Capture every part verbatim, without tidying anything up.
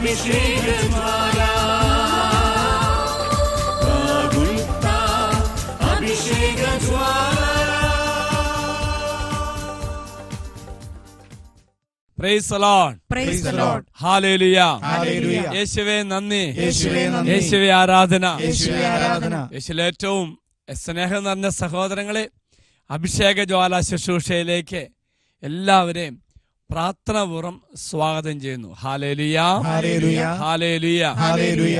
അഭിഷേകജ്വാല ഗാഗുൽത്ത അഭിഷേകജ്വാല. Praise the Lord. Praise the Lord. Hallelujah. Hallelujah. യേശുവേ നന്ദി, യേശുവേ നന്ദി, യേശുവേ ആരാധന, യേശുവേ ആരാധന. യേശുവിൽ ഏറ്റവും സ്നേഹം നിറഞ്ഞ സഹോദരങ്ങളെ, അഭിഷേക ജ്വാല ശുശ്രൂഷയിലേക്ക് എല്ലാവരെയും പ്രാർത്ഥനാപൂർവ്വം സ്വാഗതം ചെയ്യുന്നു. ഹല്ലേലൂയ, ഹല്ലേലൂയ, ഹല്ലേലൂയ, ഹല്ലേലൂയ.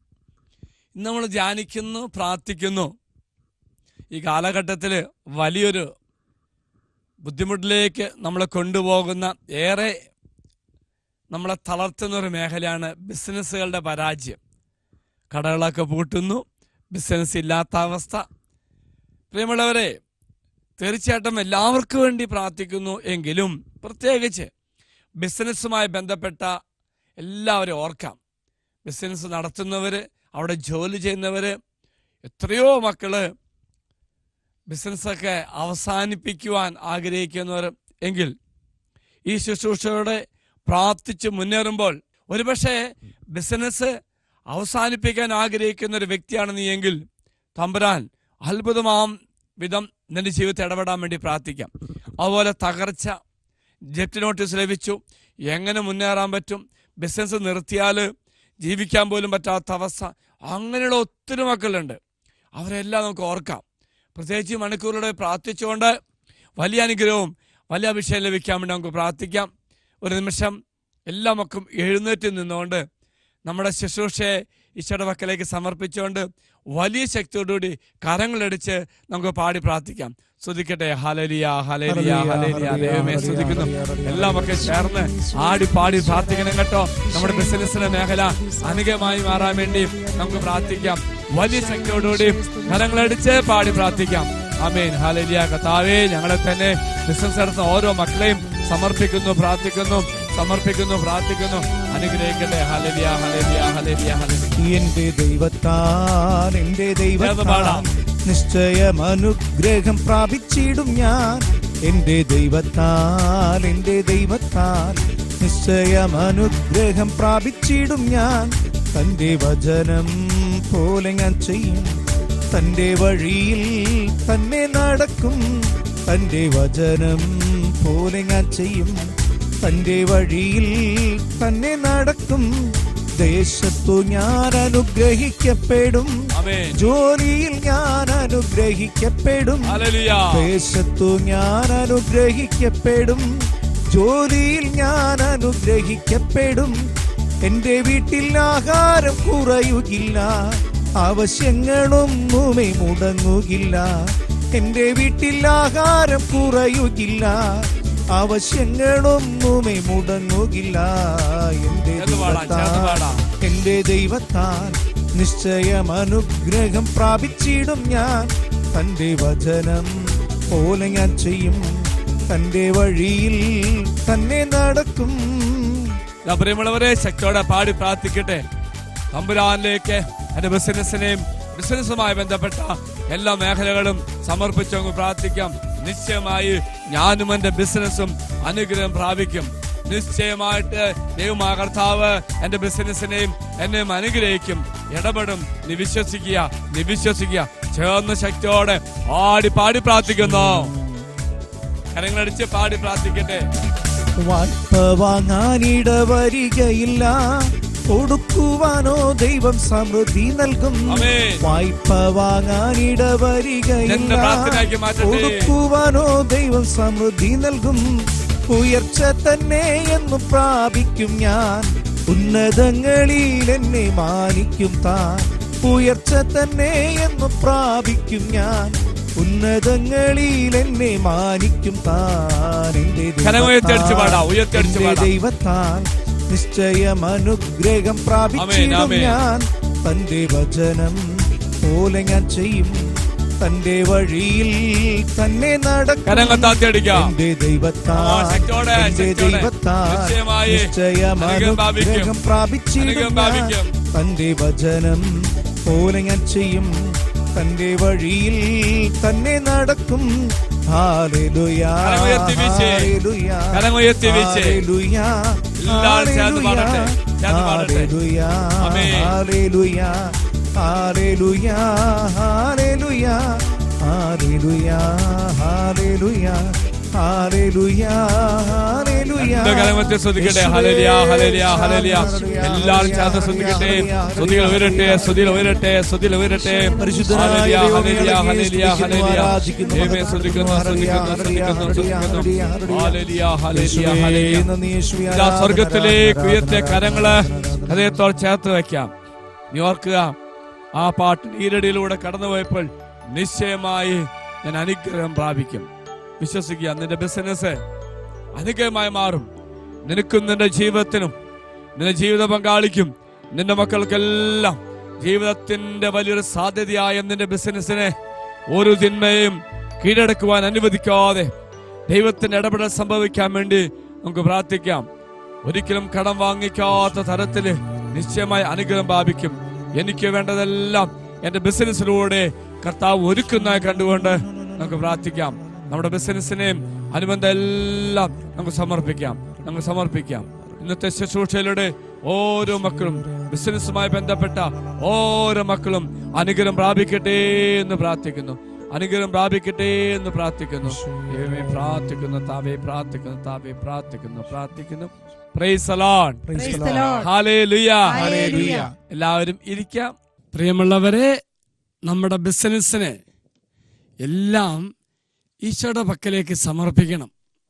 ഇന്ന് നമ്മൾ ധ്യാനിക്കുന്നു, പ്രാർത്ഥിക്കുന്നു. ഈ കാലഘട്ടത്തിൽ വലിയൊരു ബുദ്ധിമുട്ടിലേക്ക് നമ്മളെ കൊണ്ടുപോകുന്ന, ഏറെ നമ്മളെ തളർത്തുന്നൊരു മേഖലയാണ് ബിസിനസ്സുകളുടെ പരാജയം. കടകളൊക്കെ പൂട്ടുന്നു, ബിസിനസ് ഇല്ലാത്ത അവസ്ഥ. പ്രിയമുള്ളവരെ, തീർച്ചയായിട്ടും എല്ലാവർക്കും വേണ്ടി പ്രാർത്ഥിക്കുന്നു. എങ്കിലും പ്രത്യേകിച്ച് ബിസിനസ്സുമായി ബന്ധപ്പെട്ട എല്ലാവരും ഓർക്കാം. ബിസിനസ് നടത്തുന്നവർ, അവിടെ ജോലി ചെയ്യുന്നവർ, എത്രയോ മക്കള് ബിസിനസ്സൊക്കെ അവസാനിപ്പിക്കുവാൻ ആഗ്രഹിക്കുന്നവർ. എങ്കിൽ ഈ ശുശ്രൂഷയോടെ പ്രാർത്ഥിച്ച് മുന്നേറുമ്പോൾ ഒരുപക്ഷെ ബിസിനസ് അവസാനിപ്പിക്കാൻ ആഗ്രഹിക്കുന്ന ഒരു വ്യക്തിയാണ് നീ എങ്കിൽ തമ്പുരാൻ അത്ഭുതമാം വിധം നിന്റെ ജീവിതത്തിൽ ഇടപെടാൻ വേണ്ടി പ്രാർത്ഥിക്കാം. അതുപോലെ തകർച്ച, ജപ്തി നോട്ടീസ് ലഭിച്ചു, എങ്ങനെ മുന്നേറാൻ പറ്റും, ബിസിനസ് നിർത്തിയാൽ ജീവിക്കാൻ പോലും പറ്റാത്ത അവസ്ഥ, അങ്ങനെയുള്ള ഒത്തിരി മക്കളുണ്ട്. അവരെല്ലാം നമുക്ക് ഓർക്കാം. പ്രത്യേകിച്ച് മണിക്കൂറുകളെ പ്രാർത്ഥിച്ചുകൊണ്ട് വലിയ അനുഗ്രഹവും വലിയ അഭിഷേകം ലഭിക്കാൻ വേണ്ടി നമുക്ക് പ്രാർത്ഥിക്കാം. ഒരു നിമിഷം എല്ലാ മക്കളും എഴുന്നേറ്റ് നിന്നുകൊണ്ട് നമ്മുടെ ശുശ്രൂഷയെ ഈശോയുടെ പക്കലേക്ക് സമർപ്പിച്ചുകൊണ്ട് വലിയ ശക്തിയോടുകൂടി കരങ്ങളടിച്ച് നമുക്ക് പാടി പ്രാർത്ഥിക്കാം. സ്തുതിക്കട്ടെ. ഹല്ലേലൂയ, ഹല്ലേലൂയ, ഹല്ലേലൂയ. ദൈവമേ സ്തുതിക്കുന്നു. എല്ലാ മക്കളും ചേർന്ന് ആടി പാടി പ്രാർത്ഥിക്കണം കേട്ടോ. നമ്മുടെ ബിസിനസിന്റെ മേഖല അനുഗമായി മാറാൻ വേണ്ടി നമുക്ക് പ്രാർത്ഥിക്കാം. വലിയ ശക്തിയോടുകൂടി കരങ്ങളടിച്ച് പാടി പ്രാർത്ഥിക്കാം. ആമേൻ. ഹല്ലേലൂയ. കർത്താവേ, ഞങ്ങളെ തന്നെ ബിസിനസ് നടത്തുന്ന ഓരോ മക്കളെയും സമർപ്പിക്കുന്നു, പ്രാർത്ഥിക്കുന്നു, സമർപ്പിക്കുന്നു, പ്രാർത്ഥിക്കുന്നു. അനുഗ്രഹിക്കട്ടെ. ഹല്ലേലൂയ, ഹല്ലേലൂയ, ഹല്ലേലൂയ, ഹല്ലേലൂയ. എന്റെ ദൈവത്താൽ, എന്റെ ദൈവത്താൽ നിശ്ചയം അനുഗ്രഹം പ്രാപിച്ചിടും ഞാൻ. എന്റെ ദൈവത്താൽ, എന്റെ ദൈവത്താൽ നിശ്ചയം അനുഗ്രഹം പ്രാപിച്ചിടും ഞാൻ. തന്റെ വചനം പോലെ ഞാൻ ചെയ്യും, തന്റെ വഴിയിൽ തന്നെ നടക്കും. തന്റെ വചനം പോലെ ഞാൻ ചെയ്യും, തന്റെ വഴിയിൽ തന്നെ നടക്കും. ദേശത്തു ഞാൻ അനുഗ്രഹിക്കപ്പെടും, ജോലിയിൽ ഞാൻ അനുഗ്രഹിക്കപ്പെടും. ദേശത്തു ഞാൻ അനുഗ്രഹിക്കപ്പെടും, ജോലിയിൽ ഞാൻ അനുഗ്രഹിക്കപ്പെടും. എന്റെ വീട്ടിൽ ആഹാരം കുറയുകില്ല, ആവശ്യങ്ങളൊന്നുമേ മുടങ്ങുകില്ല. എന്റെ വീട്ടിൽ ആഹാരം കുറയുകില്ല, ആവശ്യങ്ങളൊന്നുമേ മുടങ്ങുകില്ല. എന്റെ ദൈവത്താൽ, എന്റെ ദൈവത്താൽ നിശ്ചയം അനുഗ്രഹം പ്രാപിച്ചിടും ഞാൻ. തന്റെ വചനം പോലെ ഞാൻ ചെയ്യും, തന്റെ വഴിയിൽ തന്നെ നടക്കും. പ്രിയമുള്ളവരെ, ശക്തിയോടെ പാടി പ്രാർത്ഥിക്കട്ടെ. തമ്പുരാനിലേക്ക് എന്റെ ബിസിനസിനെയും ബിസിനസ്സുമായി ബന്ധപ്പെട്ട എല്ലാ മേഖലകളും സമർപ്പിച്ചങ്ങ് പ്രാർത്ഥിക്കാം. നിശ്ചയമായി ഞാനും എന്റെ ബിസിനസ്സും അനുഗ്രഹം പ്രാപിക്കും. നിശ്ചയമായിട്ട് ദൈവമായ കർത്താവ് എന്റെ ബിസിനസിനെയും എന്നെയും അനുഗ്രഹിക്കും, ഇടപെടും. നീ വിശ്വസിക്കുക, നീ വിശ്വസിക്കുക. ചേർന്ന ശക്തിയോടെ ആടി പാടി പ്രാർത്ഥിക്കുന്നു. കരങ്ങളടിച്ച് പാടി പ്രാർത്ഥിക്കട്ടെ. വായ്പ വാങ്ങാനിട വരികയില്ല, കൊടുക്കുവാനോ ദൈവം സമൃദ്ധി നൽകും. വായ്പ വാങ്ങാനിട വരികയില്ല, കൊടുക്കുവാനോ ദൈവം സമൃദ്ധി നൽകും. ഉയർച്ച തന്നെ എന്നു പ്രാപിക്കും ഞാൻ, ഉന്നതങ്ങളിൽ എന്നെ മാനിക്കും താൻ. ഉയർച്ച തന്നെ എന്നു പ്രാപിക്കും ഞാൻ, ഉന്നതങ്ങളിൽ എന്നെ മാനിക്കും താൻ. എന്റെ ദൈവത്താൽ നിശ്ചയം അനുഗ്രഹം പ്രാപിച്ചിടും ഞാൻ. തന്റെ വചനം പോലെ ഞാൻ ചെയ്യും, തന്റെ വഴിയിൽ തന്നെ നടക്കും. എന്റെ ദൈവത്താൽ, എന്റെ ദൈവത്താൽ നിശ്ചയം അനുഗ്രഹം പ്രാപിച്ചിടും ഞാൻ. തന്റെ വചനം പോലെ ഞാൻ ചെയ്യും, തന്റെ വഴിയിൽ തന്നെ നടക്കും. ഹല്ലേലൂയ, ഹല്ലേലൂയ, ഹല്ലേലൂയ, എല്ലാവരും ചേർന്ന് പാടട്ടെ, ചേർന്ന് പാടട്ടെ. ആമേൻ. ഹല്ലേലൂയ ഹല്ലേലൂയ ഹല്ലേലൂയ ഹല്ലേലൂയ ഹല്ലേലൂയ ഹല്ലേലൂയ ഹല്ലേലൂയ. കരമത്തെ സ്തുതിക്കട്ടെ. ഹല്ലേലൂയ ഹല്ലേലൂയ ഹല്ലേലൂയ. എല്ലാവരും ചേർന്ന് സ്തുതിക്കട്ടെ. സ്തുതികൾ ഉയരട്ടെ, സ്തുതികൾ ഉയരട്ടെ, സ്തുതികൾ ഉയരട്ടെ. ഹല്ലേലൂയ ഹല്ലേലൂയ ഹല്ലേലൂയ ഹല്ലേലൂയ. ദൈവമേ സ്തുതിക്കുന്നു, സ്തുതിക്കുന്നു, സ്തുതിക്കുന്നു, സ്തുതിക്കുന്നു. ഹല്ലേലൂയ ഹല്ലേലൂയ ഹല്ലേലൂയ. ഇതാ സ്വർഗ്ഗത്തിലേക്ക് ഉയർത്തിയ കരങ്ങള് ഹൃദയത്തോട് ചേർത്ത് വെക്കാം. നീ ഓർക്കുക, ആ പാട്ട് ഈരടിയിലൂടെ കടന്നുപോയപ്പോൾ നിശ്ചയമായി ഞാൻ അനുഗ്രഹം പ്രാപിക്കും. വിശ്വസിക്കുക, നിന്റെ ബിസിനസ് അനുഗ്രഹമായി മാറും. നിനക്കും നിന്റെ ജീവിതത്തിനും നിന്റെ ജീവിത പങ്കാളിക്കും നിന്റെ മക്കൾക്കെല്ലാം ജീവിതത്തിന്റെ വലിയൊരു സാധ്യതയായ നിന്റെ ബിസിനസ്സിനെ ഒരു തിന്മയും കീഴടക്കുവാൻ അനുവദിക്കാതെ ദൈവത്തിന്റെ ഇടപെടൽ സംഭവിക്കാൻ വേണ്ടി നമുക്ക് പ്രാർത്ഥിക്കാം. ഒരിക്കലും കടം വാങ്ങിക്കാത്ത തരത്തില് നിശ്ചയമായി അനുഗ്രഹം പ്രാപിക്കും. എനിക്ക് വേണ്ടതെല്ലാം എന്റെ ബിസിനസ്സിലൂടെ കർത്താവ് ഒരുക്കുന്നതായി കണ്ടുകൊണ്ട് നമുക്ക് പ്രാർത്ഥിക്കാം. നമ്മുടെ ബിസിനസ്സിനെയും അനുബന്ധ എല്ലാം നമുക്ക് സമർപ്പിക്കാം, നമുക്ക് സമർപ്പിക്കാം. ഇന്നത്തെ ശുശ്രൂഷയിലൂടെ ഓരോ മക്കളും ബിസിനസ്സുമായി ബന്ധപ്പെട്ട ഓരോ മക്കളും അനുഗ്രഹം പ്രാപിക്കട്ടെ എന്ന് പ്രാർത്ഥിക്കുന്നു, അനുഗ്രഹം പ്രാപിക്കട്ടെ എന്ന് പ്രാർത്ഥിക്കുന്നു. ദൈവമേ പ്രാർത്ഥിക്കുന്നു, താവേ പ്രാർത്ഥിക്കുന്നു, താവേ പ്രാർത്ഥിക്കുന്നു, പ്രാർത്ഥിക്കുന്നു. Praise the Lord, praise the Lord, ഹല്ലേലൂയ, ഹല്ലേലൂയ. എല്ലാവരും ഇരിക്കാം. പ്രിയമുള്ളവരെ, നമ്മുടെ ബിസിനസ്സിനെ എല്ലാം ഈശോയുടെ പക്കലേക്ക് സമർപ്പിക്കണം.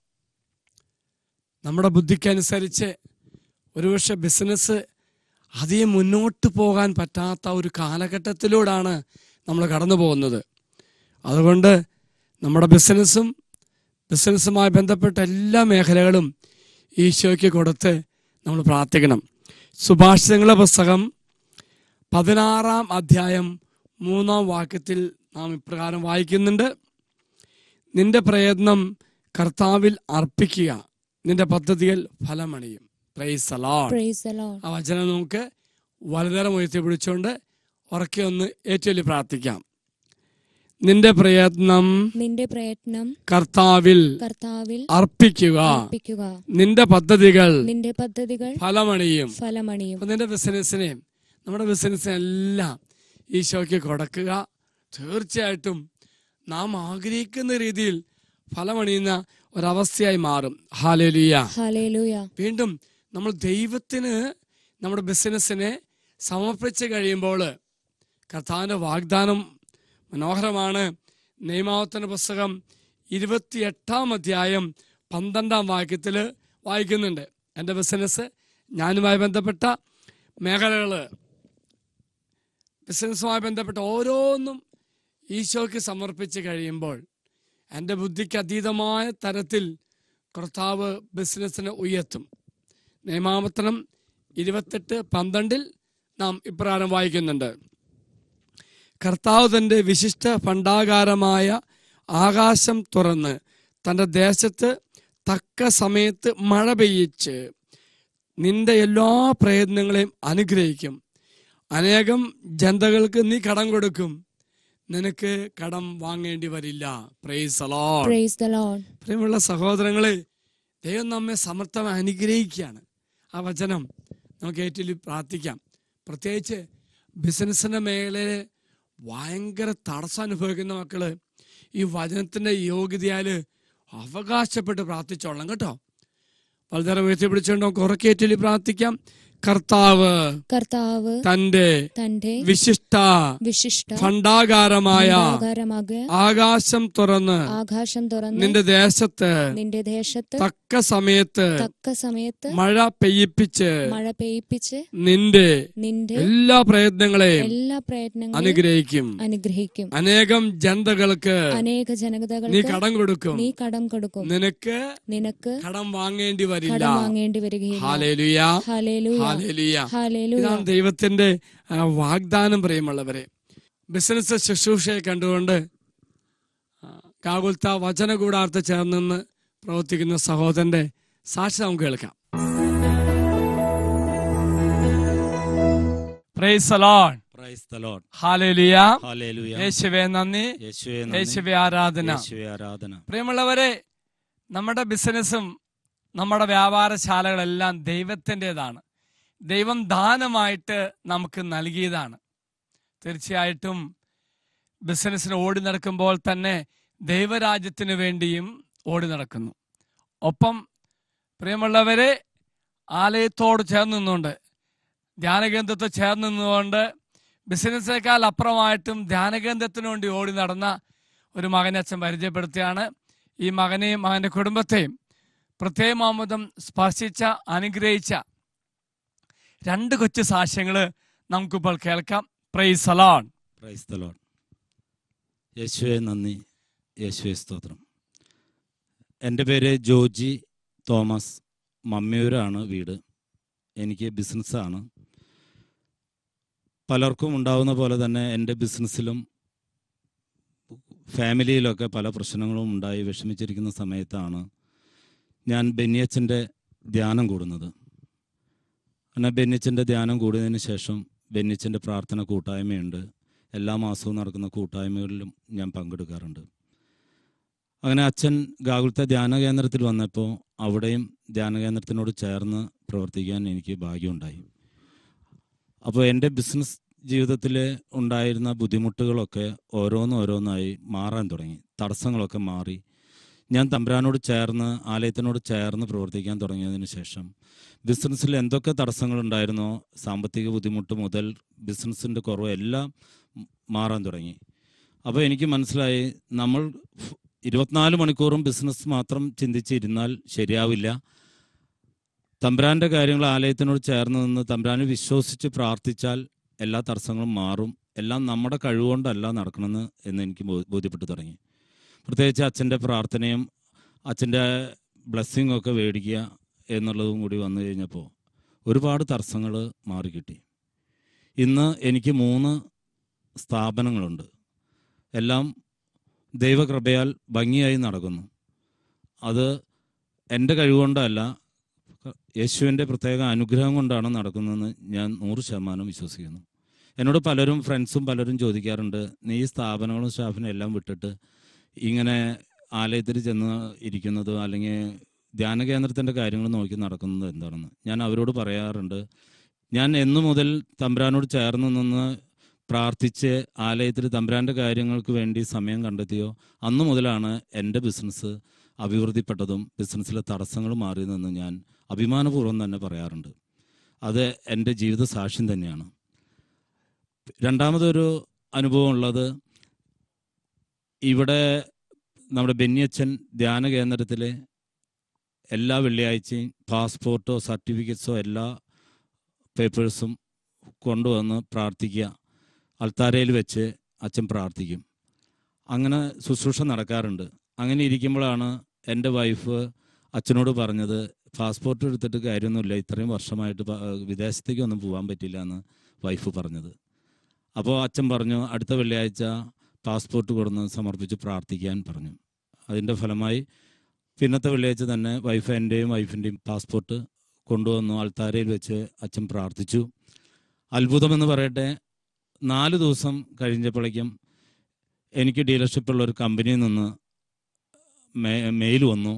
നമ്മുടെ ബുദ്ധിക്കനുസരിച്ച് ഒരുപക്ഷെ ബിസിനസ് അധികം മുന്നോട്ട് പോകാൻ പറ്റാത്ത ഒരു കാലഘട്ടത്തിലൂടെയാണ് നമ്മൾ കടന്നു പോകുന്നത്. അതുകൊണ്ട് നമ്മുടെ ബിസിനസ്സും ബിസിനസ്സുമായി ബന്ധപ്പെട്ട എല്ലാ മേഖലകളും ഈശോയ്ക്ക് കൊടുത്ത് നമ്മൾ പ്രാർത്ഥിക്കണം. സുഭാഷിതങ്ങളുടെ പുസ്തകം പതിനാറാം അധ്യായം മൂന്നാം വാക്യത്തിൽ നാം ഇപ്രകാരം വായിക്കുന്നുണ്ട്: നിന്റെ പ്രയത്നം കർത്താവിൽ അർപ്പിക്കുക, നിന്റെ പദ്ധതികൾ ഫലമണിയും. Price the Lord. ആ വചനം നമുക്ക് വലുതരം ഉയർത്തി പിടിച്ചുകൊണ്ട് ഉറക്കെ ഒന്ന് ഏറ്റവും പ്രാർത്ഥിക്കാം. നിന്റെ പ്രയത്നം നിന്റെ പ്രയത്നം കർത്താവിൽ കർത്താവിൽ അർപ്പിക്കുക, അർപ്പിക്കുക, നിന്റെ പദ്ധതികൾ നിന്റെ പദ്ധതികൾ ഫലമണിയും. ഫലമണിയും. നിന്റെ ബിസിനസ്സിനെ, നമ്മുടെ ബിസിനസ്സിനെല്ലാം ഈശോയ്ക്ക് കൊടുക്കുക. തീർച്ചയായിട്ടും നാം ആഗ്രഹിക്കുന്ന രീതിയിൽ ഫലമണിയുന്ന ഒരവസ്ഥയായി മാറും. ഹല്ലേലൂയ, ഹല്ലേലൂയ. വീണ്ടും നമ്മൾ ദൈവത്തിന് നമ്മുടെ ബിസിനസ്സിനെ സമർപ്പിച്ച് കഴിയുമ്പോൾ കർത്താവിന്റെ വാഗ്ദാനം മനോഹരമാണ്. നിയമാവർത്തന പുസ്തകം ഇരുപത്തി എട്ടാം അധ്യായം പന്ത്രണ്ടാം വാക്യത്തിൽ വായിക്കുന്നുണ്ട്: എൻ്റെ ബിസിനസ്, ഞാനുമായി ബന്ധപ്പെട്ട മേഖലകള്, ബിസിനസ്സുമായി ബന്ധപ്പെട്ട ഓരോന്നും ഈശോയ്ക്ക് സമർപ്പിച്ച് കഴിയുമ്പോൾ എൻ്റെ ബുദ്ധിക്ക് അതീതമായ തരത്തിൽ കർത്താവ് ബിസിനസ്സിനെ ഉയർത്തും. നിയമാവർത്തനം ഇരുപത്തെട്ട് പന്ത്രണ്ടിൽ നാം ഇപ്രകാരം വായിക്കുന്നുണ്ട്: കർത്താവ് തൻ്റെ വിശിഷ്ട ഭണ്ഡാകാരമായ ആകാശം തുറന്ന് തൻ്റെ ദേശത്ത് തക്ക സമയത്ത് മഴ പെയ്യിച്ച് നിന്റെ എല്ലാ പ്രയത്നങ്ങളെയും അനുഗ്രഹിക്കും. അനേകം ജനതകൾക്ക് നീ കടം കൊടുക്കും, നിനക്ക് കടം വാങ്ങേണ്ടി വരില്ല. Praise the Lord, praise the Lord. പ്രിയമുള്ള സഹോദരങ്ങളെ, ദൈവം നമ്മെ സമർത്ഥമായി അനുഗ്രഹിക്കുകയാണ്. ആ വചനം നമുക്ക് ഏറ്റവും പ്രാർത്ഥിക്കാം. പ്രത്യേകിച്ച് ബിസിനസ്സിന്റെ മേഖലയിൽ ഭയങ്കര തടസ്സം അനുഭവിക്കുന്ന മക്കള് ഈ വചനത്തിന്റെ യോഗ്യതയാല് അവകാശപ്പെട്ട് പ്രാർത്ഥിച്ചോളാം കേട്ടോ. വളരെ ഉയർത്തി പിടിച്ചുകൊണ്ട് നമുക്ക് ഉറക്കേറ്റലി പ്രാർത്ഥിക്കാം. കർത്താവ് കർത്താവ് തന്റെ തന്റെ വിശിഷ്ട വിശിഷ്ട ഭണ്ഡാകാരമായ ആകാശം തുറന്ന് ആകാശം തുറന്ന് നിന്റെ ദേശത്ത് നിന്റെ ദേശത്ത് തക്ക സമയത്ത് തക്ക സമയത്ത് മഴ പെയ്യിപ്പിച്ച് മഴ പെയ്യിപ്പിച്ച് നിന്റെ നിന്റെ എല്ലാ പ്രയത്നങ്ങളെയും എല്ലാ പ്രയത്നങ്ങളെയും അനുഗ്രഹിക്കും അനുഗ്രഹിക്കും. അനേകം ജനതകൾക്ക് അനേക നീ ജനതകൾക്ക് കടം കൊടുക്കും, നീ കടം കൊടുക്കും, നിനക്ക് നിനക്ക് കടം വാങ്ങേണ്ടി വരില്ല. കടം വാങ്ങേണ്ടി വരികയില്ല. ഹല്ലേലൂയ, ഹല്ലേലൂയ, ഹല്ലേലൂയ. ഹല്ലേലൂയ. ഇതാണ് ദൈവത്തിന്റെ വാഗ്ദാനം. പ്രിയമുള്ളവരെ, ബിസിനസ് ശുശ്രൂഷയെ കണ്ടുകൊണ്ട് കാകുൽത്ത വചന കൂടാർത്ത് ചേർന്ന് പ്രവർത്തിക്കുന്ന സഹോദരന്റെ സാക്ഷി നമുക്ക് കേൾക്കാം. Praise the Lord, praise the Lord, ഹല്ലേലൂയ, ഹല്ലേലൂയ. യേശുവേ നന്ദി, യേശുവേ നന്ദി, യേശുവേ ആരാധന. യേശുവേ ആരാധന. പ്രിയമുള്ളവരെ, നമ്മുടെ ബിസിനസ്സും നമ്മുടെ വ്യാപാരശാലകളെല്ലാം ദൈവത്തിൻ്റെതാണ്. ദൈവം ദാനമായിട്ട് നമുക്ക് നൽകിയതാണ്. തീർച്ചയായിട്ടും ബിസിനസ്സിന് ഓടി നടക്കുമ്പോൾ തന്നെ ദൈവരാജ്യത്തിന് വേണ്ടിയും ഓടി നടക്കുന്നു. ഒപ്പം പ്രിയമുള്ളവരെ, ആലയത്തോട് ചേർന്ന് നിന്നുകൊണ്ട്, ധ്യാനകേന്ദ്രത്തെ ചേർന്ന് നിന്നുകൊണ്ട് ബിസിനസ്സിനേക്കാൾ അപ്പുറമായിട്ടും ധ്യാനകേന്ദ്രത്തിന് വേണ്ടി ഓടി നടന്ന ഒരു മകനെ അച്ഛൻ പരിചയപ്പെടുത്തുകയാണ്. ഈ മകനെയും മകൻ്റെ കുടുംബത്തെയും പ്രത്യേകമാമതം സ്പർശിച്ച അനുഗ്രഹിച്ച രണ്ട് കൊച്ചു സാക്ഷ്യങ്ങൾ നമുക്കിപ്പോൾ കേൾക്കാം. Praise the Lord. Praise the Lord. യേശുവേ നന്ദി, യേശുവേ സ്തോത്രം. എൻ്റെ പേര് ജോജി തോമസ്. മമ്മിയൂരാണ് വീട്. എനിക്ക് ബിസിനസ്സാണ്. പലർക്കും ഉണ്ടാവുന്ന പോലെ തന്നെ എൻ്റെ ബിസിനസ്സിലും ഫാമിലിയിലൊക്കെ പല പ്രശ്നങ്ങളും ഉണ്ടായി വിഷമിച്ചിരിക്കുന്ന സമയത്താണ് ഞാൻ ബെന്നിയച്ചൻ്റെ ധ്യാനം കൂടുന്നത്. അങ്ങനെ ബെന്നിയച്ചൻ്റെ ധ്യാനം കൂടിയതിന് ശേഷം ബെന്നിയച്ചൻ്റെ പ്രാർത്ഥന കൂട്ടായ്മയുണ്ട്. എല്ലാ മാസവും നടക്കുന്ന കൂട്ടായ്മകളിലും ഞാൻ പങ്കെടുക്കാറുണ്ട്. അങ്ങനെ അച്ഛൻ ഗാകുൽത്തെ ധ്യാന കേന്ദ്രത്തിൽ വന്നപ്പോൾ അവിടെയും ധ്യാന കേന്ദ്രത്തിനോട് ചേർന്ന് പ്രവർത്തിക്കാൻ എനിക്ക് ഭാഗ്യമുണ്ടായി. അപ്പോൾ എൻ്റെ ബിസിനസ് ജീവിതത്തിൽ ഉണ്ടായിരുന്ന ബുദ്ധിമുട്ടുകളൊക്കെ ഓരോന്നോരോന്നായി മാറാൻ തുടങ്ങി. തടസ്സങ്ങളൊക്കെ മാറി ഞാൻ തമ്പുരാനോട് ചേർന്ന് ആലയത്തിനോട് ചേർന്ന് പ്രവർത്തിക്കാൻ തുടങ്ങിയതിന് ശേഷം ബിസിനസ്സിൽ എന്തൊക്കെ തടസ്സങ്ങളുണ്ടായിരുന്നോ, സാമ്പത്തിക ബുദ്ധിമുട്ട് മുതൽ ബിസിനസ്സിൻ്റെ കുറവ് എല്ലാം മാറാൻ തുടങ്ങി. അപ്പോൾ എനിക്ക് മനസ്സിലായി, നമ്മൾ ഇരുപത്തിനാല് മണിക്കൂറും ബിസിനസ് മാത്രം ചിന്തിച്ചിരുന്നാൽ ശരിയാവില്ല. തമ്പുരാൻ്റെ കാര്യങ്ങൾ ആലയത്തിനോട് ചേർന്ന് നിന്ന് തമ്പുരാനെ വിശ്വസിച്ച് പ്രാർത്ഥിച്ചാൽ എല്ലാ തടസ്സങ്ങളും മാറും. എല്ലാം നമ്മുടെ കഴിവുകൊണ്ടല്ല നടക്കണമെന്ന് എന്ന് എനിക്ക് ബോധ്യപ്പെട്ടു തുടങ്ങി. പ്രത്യേകിച്ച് അച്ഛൻ്റെ പ്രാർത്ഥനയും അച്ഛൻ്റെ ബ്ലെസ്സിങ്ങും ഒക്കെ മേടിക്കുക എന്നുള്ളതും കൂടി വന്നു കഴിഞ്ഞപ്പോൾ ഒരുപാട് തടസ്സങ്ങൾ മാറിക്കിട്ടി. ഇന്ന് എനിക്ക് മൂന്ന് സ്ഥാപനങ്ങളുണ്ട്. എല്ലാം ദൈവകൃപയാൽ ഭംഗിയായി നടക്കുന്നു. അത് എൻ്റെ കഴിവുകൊണ്ടല്ല, യേശുവിൻ്റെ പ്രത്യേക അനുഗ്രഹം കൊണ്ടാണ് നടക്കുന്നതെന്ന് ഞാൻ നൂറ് ശതമാനം വിശ്വസിക്കുന്നു. എന്നോട് പലരും ഫ്രണ്ട്സും പലരും ചോദിക്കാറുണ്ട്, നീ ഈ സ്ഥാപനങ്ങളും സ്റ്റാഫിനും എല്ലാം വിട്ടിട്ട് ഇങ്ങനെ ആലയത്തിൽ ചെന്ന് ഇരിക്കുന്നത് അല്ലെങ്കിൽ ധ്യാന കേന്ദ്രത്തിൻ്റെ കാര്യങ്ങൾ നോക്കി നടക്കുന്നത് എന്താണെന്ന്. ഞാൻ അവരോട് പറയാറുണ്ട്, ഞാൻ എന്നു മുതൽ തമ്പുരാനോട് ചേർന്ന് നിന്ന് പ്രാർത്ഥിച്ച് ആലയത്തിൽ തമ്പുരാൻ്റെ കാര്യങ്ങൾക്ക് വേണ്ടി സമയം കണ്ടെത്തിയോ അന്നു മുതലാണ് എൻ്റെ ബിസിനസ് അഭിവൃദ്ധിപ്പെട്ടതും ബിസിനസ്സിലെ തടസ്സങ്ങൾ മാറിയതെന്ന് ഞാൻ അഭിമാനപൂർവ്വം തന്നെ പറയാറുണ്ട്. അത് എൻ്റെ ജീവിത സാക്ഷ്യം തന്നെയാണ്. രണ്ടാമതൊരു അനുഭവം ഉള്ളത്, ഇവിടെ നമ്മുടെ ബെന്നിയച്ചൻ ധ്യാന കേന്ദ്രത്തിൽ എല്ലാ വെള്ളിയാഴ്ചയും പാസ്പോർട്ടോ സർട്ടിഫിക്കറ്റ്സോ എല്ലാ പേപ്പേഴ്സും കൊണ്ടുവന്ന് പ്രാർത്ഥിക്കുക. അൾത്താരയിൽ വെച്ച് അച്ഛൻ പ്രാർത്ഥിക്കും. അങ്ങനെ ശുശ്രൂഷ നടക്കാറുണ്ട്. അങ്ങനെ ഇരിക്കുമ്പോഴാണ് എൻ്റെ വൈഫ് അച്ഛനോട് പറഞ്ഞത്, പാസ്പോർട്ട് എടുത്തിട്ട് കാര്യമൊന്നുമില്ല, ഇത്രയും വർഷമായിട്ട് വിദേശത്തേക്കൊന്നും പോകാൻ പറ്റില്ല എന്ന് വൈഫ് പറഞ്ഞത്. അപ്പോൾ അച്ഛൻ പറഞ്ഞു, അടുത്ത വെള്ളിയാഴ്ച പാസ്പോർട്ട് കൊടുന്ന് സമർപ്പിച്ച് പ്രാർത്ഥിക്കാൻ പറഞ്ഞു. അതിൻ്റെ ഫലമായി പിന്നത്തെ വെള്ളിയാഴ്ച തന്നെ വൈഫ് എൻ്റെയും വൈഫിൻ്റെയും പാസ്പോർട്ട് കൊണ്ടുവന്നു അൾത്താരയിൽ വെച്ച് അച്ഛൻ പ്രാർത്ഥിച്ചു. അത്ഭുതമെന്ന് പറയട്ടെ, നാല് ദിവസം കഴിഞ്ഞപ്പോഴേക്കും എനിക്ക് ഡീലർഷിപ്പുള്ള ഒരു കമ്പനിയിൽ നിന്ന് മെയിൽ വന്നു,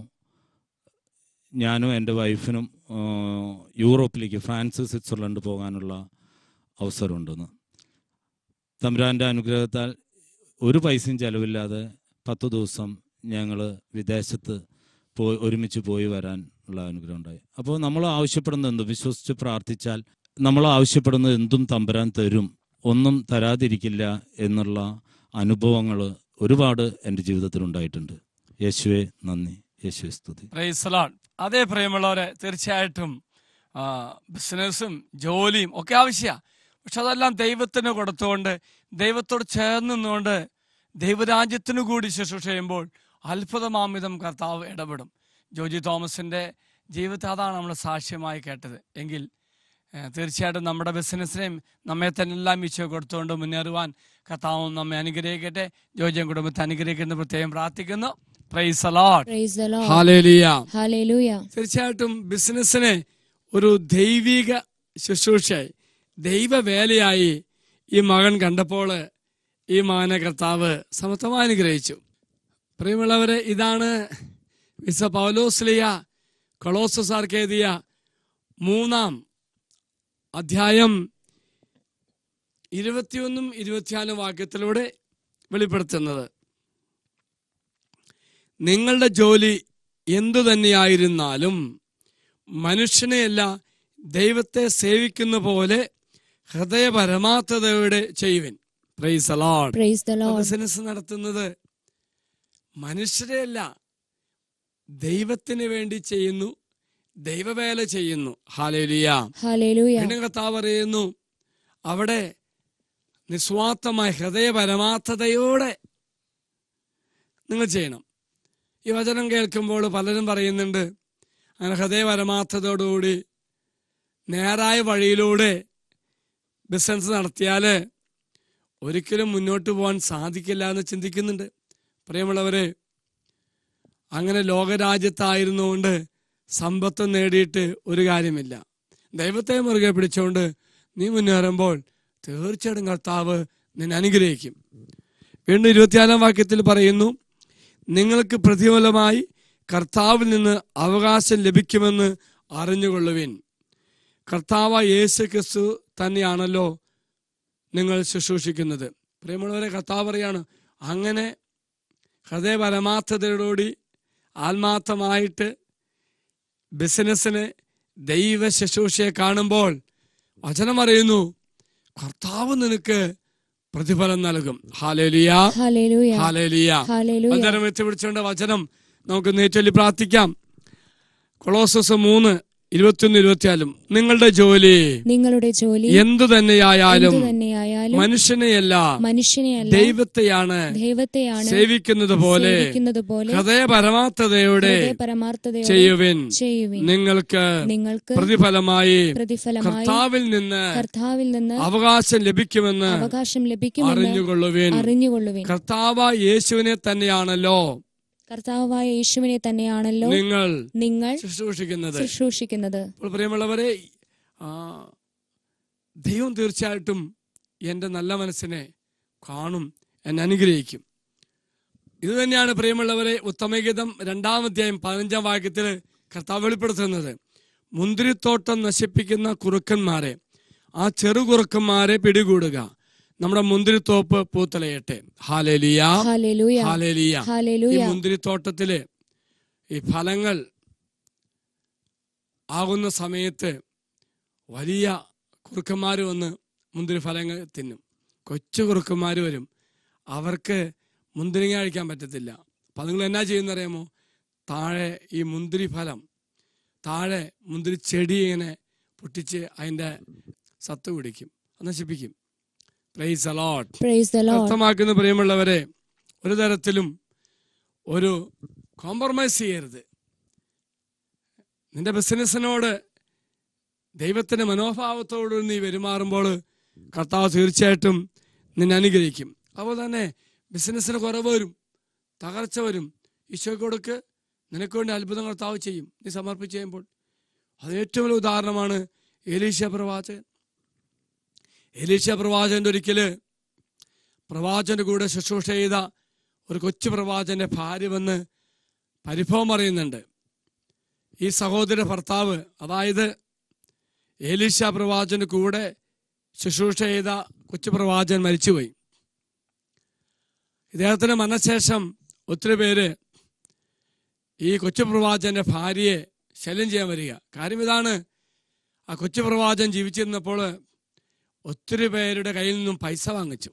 ഞാനും എൻ്റെ വൈഫിനും യൂറോപ്പിലേക്ക് ഫ്രാൻസ് സ്വിറ്റ്സർലൻഡ് പോകാനുള്ള അവസരമുണ്ടെന്ന്. തമ്പുരാൻ്റെ അനുഗ്രഹത്താൽ ഒരു പൈസയും ചിലവില്ലാതെ പത്ത് ദിവസം ഞങ്ങൾ വിദേശത്ത് പോയി ഒരുമിച്ച് പോയി വരാൻ ഉള്ള അനുഗ്രഹം ഉണ്ടായി. അപ്പോൾ നമ്മൾ ആവശ്യപ്പെടുന്നത് എന്തും വിശ്വസിച്ച് പ്രാർത്ഥിച്ചാൽ നമ്മൾ ആവശ്യപ്പെടുന്നത് എന്തും തമ്പുരാൻ തരും, ഒന്നും തരാതിരിക്കില്ല എന്നുള്ള അനുഭവങ്ങൾ ഒരുപാട് എൻ്റെ ജീവിതത്തിൽ ഉണ്ടായിട്ടുണ്ട്. യേശുവേ നന്ദി, യേശുവേ സ്തുതി. Praise the Lord. അതേ പ്രിയമുള്ളവരെ, തീർച്ചയായിട്ടും ബിസിനസ്സും ജോലിയും ഒക്കെ ആവശ്യമാണ്. പക്ഷെ അതെല്ലാം ദൈവത്തിന് കൊടുത്തുകൊണ്ട് ദൈവത്തോട് ചേർന്ന് നിന്നുകൊണ്ട് ദൈവരാജ്യത്തിനു കൂടി ശുശ്രൂഷ ചെയ്യുമ്പോൾ അത്ഭുതമാമിതം കർത്താവ് ഇടപെടും. ജോജി തോമസിൻ്റെ ജീവിതത്തെ അതാണ് നമ്മൾ സാക്ഷ്യമായി കേട്ടത്. എങ്കിൽ തീർച്ചയായിട്ടും നമ്മുടെ ബിസിനസ്സിനെയും നമ്മെ തന്നെ എല്ലാം ഈശോ കൊടുത്തുകൊണ്ട് മുന്നേറുവാൻ കർത്താവും നമ്മെ അനുഗ്രഹിക്കട്ടെ. ജോജിയും കുടുംബത്തെ അനുഗ്രഹിക്കുന്ന പ്രത്യേകം പ്രാർത്ഥിക്കുന്നു. Praise the Lord. Praise the Lord. ഹല്ലേലൂയ. ഹല്ലേലൂയ. തീർച്ചയായിട്ടും ബിസിനസ്സിനെ ഒരു ദൈവിക ശുശ്രൂഷയായി ദൈവവേലയായി ഈ മകൻ കണ്ടപ്പോൾ ഈ മകനെ കർത്താവ് സമത്വമായി അനുഗ്രഹിച്ചു. പ്രിയമുള്ളവരെ, ഇതാണ് വിശുദ്ധ പൗലോസ് ശ്ലീഹ കൊളോസസാർക്ക് എഴുതിയ മൂന്നാം അധ്യായം ഇരുപത്തിയൊന്നും ഇരുപത്തിനാലും വാക്യത്തിലൂടെ വെളിപ്പെടുത്തുന്നത്. നിങ്ങളുടെ ജോലി എന്തു തന്നെയായിരുന്നാലും മനുഷ്യനെയല്ല ദൈവത്തെ സേവിക്കുന്ന പോലെ ഹൃദയപരമാർത്ഥതയോടെ ചെയ്യുവിൻ. Praise the Lord. Praise the Lord. Business നടത്തുന്നത് മനുഷ്യരെയല്ല, ദൈവത്തിന് വേണ്ടി ചെയ്യുന്നു, ദൈവവേല ചെയ്യുന്നു. ഹല്ലേലൂയ. ഹല്ലേലൂയ. വീണ്ടും കർത്താവ് പറയുന്നു, അവിടെ നിസ്വാർത്ഥമായ ഹൃദയപരമാർത്ഥതയോടെ നിങ്ങൾ ചെയ്യണം. ഈ വചനം കേൾക്കുമ്പോൾ പലരും പറയുന്നുണ്ട്, അങ്ങനെ ഹൃദയപരമാർത്ഥതയോടുകൂടി നേരായ വഴിയിലൂടെ ബിസിനസ് നടത്തിയാൽ ഒരിക്കലും മുന്നോട്ട് പോകാൻ സാധിക്കില്ല എന്ന് ചിന്തിക്കുന്നുണ്ട്. പ്രിയമുള്ളവരെ, അങ്ങനെ ലോകരാജ്യത്തായിരുന്നുകൊണ്ട് സമ്പത്ത് നേടിയിട്ട് ഒരു കാര്യമില്ല. ദൈവത്തെ മുറുകെ പിടിച്ചുകൊണ്ട് നീ മുന്നേറുമ്പോൾ തീർച്ചയായിട്ടും കർത്താവ് നിന്നെ അനുഗ്രഹിക്കും. വീണ്ടും ഇരുപത്തിനാലാം വാക്യത്തിൽ പറയുന്നു, നിങ്ങൾക്ക് പ്രതിഫലമായി കർത്താവിൽ നിന്ന് അവകാശം ലഭിക്കുമെന്ന് അറിഞ്ഞുകൊള്ളുവിൻ. കർത്താവ് യേശു ക്രിസ്തു തന്നെയാണല്ലോ നിങ്ങൾ ശുശ്രൂഷിക്കുന്നത്. പ്രിയമുള്ളവരെ, കർത്താവ് പറയാണ്, അങ്ങനെ ഹൃദയപരമാർത്ഥതയോടുകൂടി ആത്മാർത്ഥമായിട്ട് ബിസിനസ്സിന് ദൈവ ശുശ്രൂഷയെ കാണുമ്പോൾ വചനം അറിയുന്നു, കർത്താവ് നിനക്ക് പ്രതിഫലം നൽകും. ഹല്ലേലൂയ. ഹല്ലേലൂയ. ഹല്ലേലൂയ. ഹല്ലേലൂയ. വചനം എത്തിപ്പിടിച്ചുകൊണ്ട് വചനം നമുക്ക് നേറ്റൊല്ലി പ്രാർത്ഥിക്കാം. കൊളോസസ് മൂന്ന് ഇരുപത്തിയൊന്ന് ഇരുപത്തിനാലും നിങ്ങളുടെ ജോലി നിങ്ങളുടെ ജോലി എന്തു തന്നെയായാലും തന്നെയായാലും മനുഷ്യനെയല്ല മനുഷ്യനെയല്ല ദൈവത്തെയാണ് ദൈവത്തെയാണ് സേവിക്കുന്നത് പോലെ സേവിക്കുന്നത് പോലെ ഹൃദയപരമാർത്ഥതയോടെ ഹൃദയപരമാർത്ഥതയോടെ ചെയ്യുവിൻ. ചെയ്യുവിൻ. നിങ്ങൾക്ക് നിങ്ങൾക്ക് പ്രതിഫലമായി പ്രതിഫലമായി കർത്താവിൽ നിന്ന് കർത്താവിൽ നിന്ന് അവകാശം ലഭിക്കുമെന്ന് അവകാശം ലഭിക്കുമെന്ന് അറിഞ്ഞുകൊള്ളുവിൻ. അറിഞ്ഞുകൊള്ളുവിൻ. കർത്താവ് യേശുവിനെ തന്നെയാണല്ലോ കർത്താവായ യേശുവിനെ തന്നെയാണല്ലോ നിങ്ങൾ നിങ്ങൾ ശുശ്രൂഷിക്കുന്നത്. ശുശ്രൂഷിക്കുന്നത്. അപ്പോൾ പ്രിയമുള്ളവരെ, ആ ദൈവം തീർച്ചയായിട്ടും എൻ്റെ നല്ല മനസ്സിനെ കാണും, എന്നെ അനുഗ്രഹിക്കും. ഇത് തന്നെയാണ് പ്രിയമുള്ളവരെ ഉത്തമഗീതം രണ്ടാം അധ്യായം പതിനഞ്ചാം വാക്യത്തിൽ കർത്താവ് വെളിപ്പെടുത്തുന്നത്. മുന്തിരിത്തോട്ടം നശിപ്പിക്കുന്ന കുറുക്കന്മാരെ, ആ ചെറു കുറുക്കന്മാരെ പിടികൂടുക, നമ്മുടെ മുന്തിരിത്തോപ്പ് പൂത്തലയട്ടെ. ഹല്ലേലൂയ. ഹല്ലേലൂയ. ഹല്ലേലൂയ. ഈ ഹല്ലേലൂയ. മുന്തിരിത്തോട്ടത്തില് ഈ ഫലങ്ങൾ ആകുന്ന സമയത്ത് വലിയ കുറുക്കന്മാർ വന്ന് മുന്തിരി ഫലങ്ങൾ തിന്നും. കൊച്ചു കുറുക്കന്മാർ വരും, അവർക്ക് മുന്തിരിങ്ങ കഴിക്കാൻ പറ്റത്തില്ല. അപ്പം നിങ്ങൾ എന്നാ ചെയ്യുന്ന അറിയാമോ? താഴെ ഈ മുന്തിരി ഫലം, താഴെ മുന്തിരി ചെടി ഇങ്ങനെ പൊട്ടിച്ച് അതിൻ്റെ സത്ത് പിടിക്കും, നശിപ്പിക്കും. Praise the Lord. Praise the Lord. അർത്ഥമാക്കുന്ന പ്രിയമുള്ളവരെ, ഒരു തരത്തിലും ഒരു കോംപ്രമൈസ് ചെയ്യരുത്. നിന്റെ ബിസിനസ്സിനോട് ദൈവത്തിന്റെ മനോഭാവത്തോട് നീ പെരുമാറുമ്പോൾ കർത്താവ് തീർച്ചയായിട്ടും നിന്നെ അനുഗ്രഹിക്കും. അതുപോലെ തന്നെ ബിസിനസ്സിന് കുറവ് വരും, തകർച്ച വരും, ഈശോയ്ക്ക് കൊടുക്ക്, നിനക്ക് വേണ്ടി അത്ഭുതം കർത്താവ് ചെയ്യും നീ സമർപ്പിച്ച് ചെയ്യുമ്പോൾ. അത് ഏറ്റവും വലിയ ഉദാഹരണമാണ് എലീശ പ്രവാചകൻ. എലീശ പ്രവാചകന്റെ ഒരിക്കല് പ്രവാചകന്റെ കൂടെ ശുശ്രൂഷ ചെയ്ത ഒരു കൊച്ചു പ്രവാചകന്റെ ഭാര്യ വന്ന് പരിഭവം അറിയുന്നുണ്ട്. ഈ സഹോദര ഭർത്താവ്, അതായത് എലീശ പ്രവാചകന്റെ കൂടെ ശുശ്രൂഷ ചെയ്ത കൊച്ചു പ്രവാചകൻ മരിച്ചുപോയി. ഇദ്ദേഹത്തിന്റെ മരണശേഷം ഒത്തിരി പേര് ഈ കൊച്ചു പ്രവാചകന്റെ ഭാര്യയെ ശല്യം ചെയ്യാൻ വരിക. കാര്യം ഇതാണ്, ആ കൊച്ചു പ്രവാചകൻ ജീവിച്ചിരുന്നപ്പോൾ ഒത്തിരി പേരുടെ കയ്യിൽ നിന്നും പൈസ വാങ്ങിച്ചു,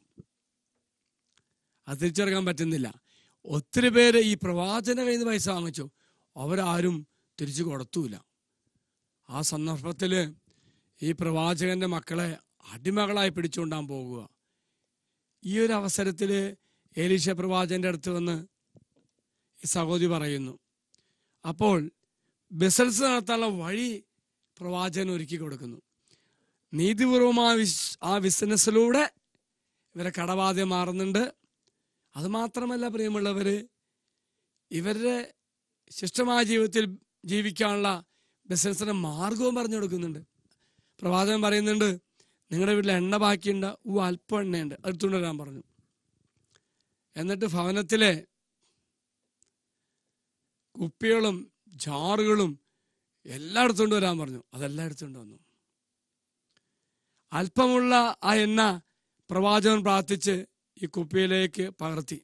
അത് തിരിച്ചറിയാൻ പറ്റുന്നില്ല. ഒത്തിരി പേര് ഈ പ്രവാചകന്റെ കയ്യിൽ നിന്ന് പൈസ വാങ്ങിച്ചു, അവരാരും തിരിച്ചു കൊടുത്തൂല. ആ സന്ദർഭത്തിൽ ഈ പ്രവാചകന്റെ മക്കളെ അടിമകളായി പിടിച്ചുകൊണ്ടാൻ പോകുക. ഈ ഒരു അവസരത്തിൽ എലീശ പ്രവാചകന്റെ അടുത്ത് വന്ന് ഈ സഹോദരി പറയുന്നു. അപ്പോൾ ബിസിനസ് നടത്താനുള്ള വഴി പ്രവാചകൻ ഒരുക്കി കൊടുക്കുന്നു. നീതിപൂർവമായ ആ ബിസിനസ്സിലൂടെ ഇവരെ കടബാധ്യത മാറുന്നുണ്ട്. അതുമാത്രമല്ല പ്രിയമുള്ളവര്, ഇവരുടെ ശിഷ്ടമായ ജീവിതത്തിൽ ജീവിക്കാനുള്ള ബിസിനസ്സിന്റെ മാർഗവും പറഞ്ഞു കൊടുക്കുന്നുണ്ട്. പ്രവാചകൻ പറയുന്നുണ്ട്, നിങ്ങളുടെ വീട്ടിൽ എണ്ണ ബാക്കിയുണ്ട്, ഊ അല്പം എണ്ണയുണ്ട്, എടുത്തുകൊണ്ട് വരാൻ പറഞ്ഞു. എന്നിട്ട് ഭവനത്തിലെ കുപ്പികളും ജാറുകളും എല്ലാം എടുത്തുകൊണ്ട് വരാൻ പറഞ്ഞു. അതെല്ലാം എടുത്തുകൊണ്ട് വന്നു. അല്പമുള്ള ആ എണ്ണ പ്രവാചകൻ പ്രാർത്ഥിച്ച് ഈ കുപ്പിയിലേക്ക് പകർത്തി.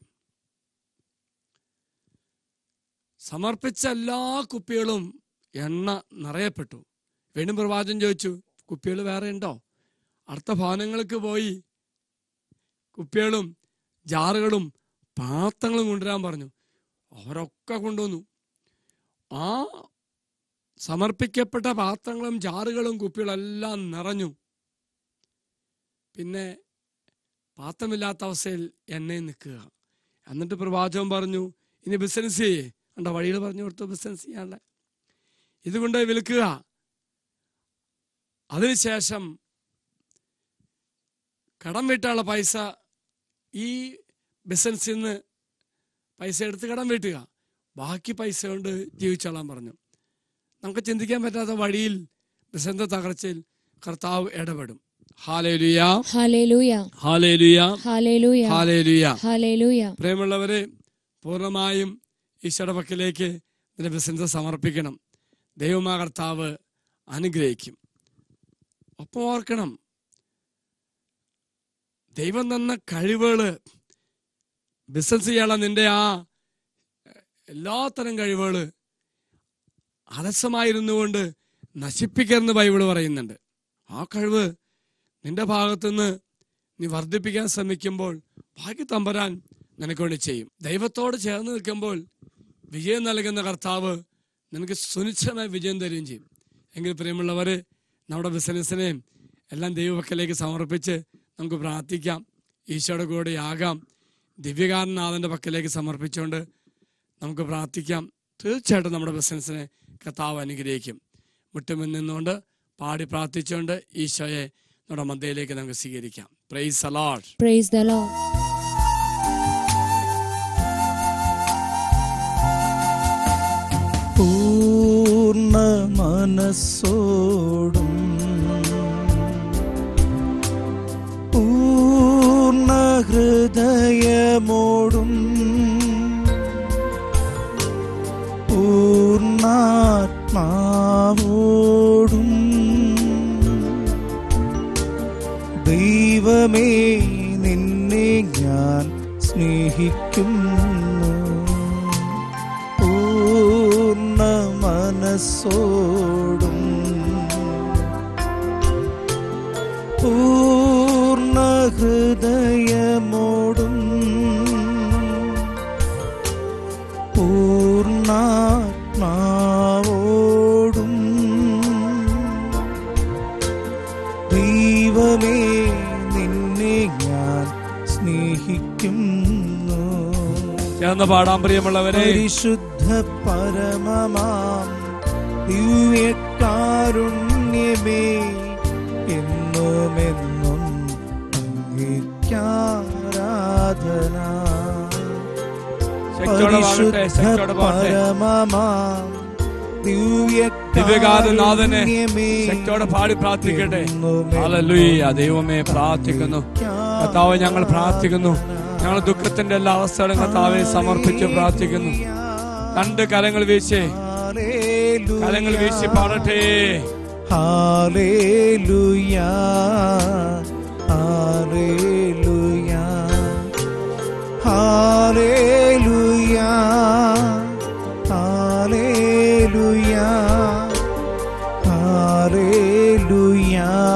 സമർപ്പിച്ച എല്ലാ കുപ്പികളും എണ്ണ നിറയപ്പെട്ടു. വീണ്ടും പ്രവാചകൻ ചോദിച്ചു, കുപ്പികൾ വേറെ ഉണ്ടോ? അടുത്ത ഭവനങ്ങൾക്ക് പോയി കുപ്പികളും ജാറുകളും പാത്രങ്ങളും കൊണ്ടുവരാൻ പറഞ്ഞു. അവരൊക്കെ കൊണ്ടുവന്നു. ആ സമർപ്പിക്കപ്പെട്ട പാത്രങ്ങളും ജാറുകളും കുപ്പികളും എല്ലാം നിറഞ്ഞു. പിന്നെ പാത്രമില്ലാത്ത അവസ്ഥയിൽ എണ്ണയും നിൽക്കുക. എന്നിട്ട് പ്രവാചകൻ പറഞ്ഞു, ഇനി ബിസിനസ് ചെയ്യേ. കണ്ട വഴിയിൽ പറഞ്ഞു കൊടുത്തു ബിസിനസ് ചെയ്യാനുള്ള. ഇതുകൊണ്ട് വിൽക്കുക. അതിനുശേഷം കടം വീട്ടാനുള്ള പൈസ ഈ ബിസിനസ്സിൽ നിന്ന് പൈസ എടുത്ത് കടം വീട്ടുക, ബാക്കി പൈസ കൊണ്ട് ജീവിച്ചോളാൻ പറഞ്ഞു. നമുക്ക് ചിന്തിക്കാൻ പറ്റാത്ത വഴിയിൽ ബിസിനസ് തകർച്ചയിൽ കർത്താവ് ഇടപെടും. ഹല്ലേലൂയ, ഹല്ലേലൂയ, ഹല്ലേലൂയ, ഹല്ലേലൂയ, ഹല്ലേലൂയ. ഹല്ലേലൂയ. പ്രിയമുള്ളവരെ, പൂർണ്ണമായും ഈശോയുടെ പക്കലേക്ക് നിന്റെ ബിസിനസ് സമർപ്പിക്കണം. ദൈവമായ കർത്താവ് അനുഗ്രഹിക്കും. ഒപ്പം ഓർക്കണം, ദൈവം തന്ന കഴിവുകള് ബിസിനസ് ചെയ്യാനുള്ള നിന്റെ ആ എല്ലാത്തരം കഴിവുകള് അലസമായിരുന്നു കൊണ്ട് നശിപ്പിക്കരുതെന്ന് ബൈബിള് പറയുന്നുണ്ട്. ആ കഴിവ് നിന്റെ ഭാഗത്തുനിന്ന് നീ വർദ്ധിപ്പിക്കാൻ ശ്രമിക്കുമ്പോൾ ബാക്കി തമ്പരാൻ നിനക്ക് വേണ്ടി ചെയ്യും. ദൈവത്തോട് ചേർന്ന് നിൽക്കുമ്പോൾ വിജയം നൽകുന്ന കർത്താവ് നിനക്ക് സുനിശ്ചിതമായ വിജയം തരുകയും ചെയ്യും. എങ്കിൽ പ്രിയമുള്ളവര്, നമ്മുടെ ബിസിനസ്സിനെയും എല്ലാം ദൈവപക്കലേക്ക് സമർപ്പിച്ച് നമുക്ക് പ്രാർത്ഥിക്കാം. ഈശോയുടെ കൂടെ ആകാം. ദിവ്യകാരനാഥന്റെ പക്കലേക്ക് സമർപ്പിച്ചുകൊണ്ട് നമുക്ക് പ്രാർത്ഥിക്കാം. തീർച്ചയായിട്ടും നമ്മുടെ ബിസിനസ്സിനെ കർത്താവ് അനുഗ്രഹിക്കും. മുട്ടുമിൽ നിന്നുകൊണ്ട് പാടി പ്രാർത്ഥിച്ചുകൊണ്ട് ഈശോയെ നമ്മുടെ മധ്യയിലേക്ക് നമുക്ക് സ്വീകരിക്കാം. Praise the Lord. Praise the Lord. പൂർണ്ണ മനസ്സോടും പൂർണ്ണ ഹൃദയമോടും പൂർണ്ണാത്മാവോടും ദൈവമേ നിന്നെ ഞാൻ സ്നേഹിക്കുന്നു. പൂർണ്ണ മനസ്സോടും പൂർണ്ണ ഹൃദയമോടും പൂർണ്ണാത്മാവോടും ദൈവമേ നിന്നെ ഞാൻ സ്നേഹിക്കുന്നു. ചേർന്ന് പാടാൻ പ്രിയമുള്ളവരെ. പരിശുദ്ധ പരമമാം ദിവ്യകാരുണ്യമേ, എന്നുമെന്നും അങ്ങേയ്ക്കാരാധന. പരിശുദ്ധ പരമമാം ദിവ്യകാരുണ്യനാഥനെ ശക്തിയോടെ പാടി പ്രാർത്ഥിക്കട്ടെ. ഹല്ലേലൂയ. ദൈവമേ പ്രാർത്ഥിക്കുന്നു. കർത്താവേ, ഞങ്ങൾ പ്രാർത്ഥിക്കുന്നു. ഞങ്ങൾ ദുഃഖത്തിന്റെ എല്ലാ അവസ്ഥകളും കർത്താവെ സമർപ്പിച്ച് പ്രാർത്ഥിക്കുന്നു. രണ്ട് കരങ്ങൾ വീശി കരങ്ങൾ വീശി പാടട്ടെ. ഹല്ലേലൂയ, ഹല്ലേലൂയ, ഹല്ലേലൂയ, ഹല്ലേലൂയ, ഹല്ലേലൂയ,